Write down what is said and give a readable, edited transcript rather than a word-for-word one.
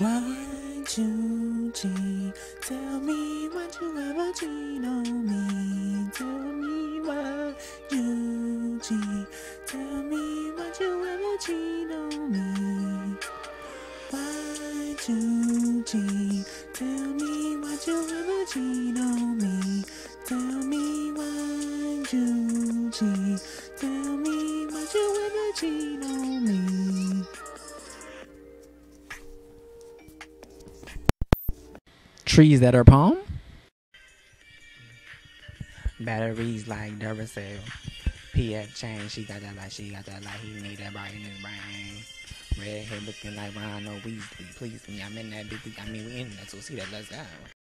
Y2G, tell me what you ever cheat on me. Tell me Y2G, tell me what you ever cheat on me. Y2G, tell me what you ever cheat on me. Tell me Y2G, tell me what you ever cheat on me. Trees that are palm. Batteries like Duracell. PF chain, she got that like he need that right in his brain. Red hair looking like Ron Weasley. Please me, I'm in that bitch. I mean, we in that, so see that, let's go.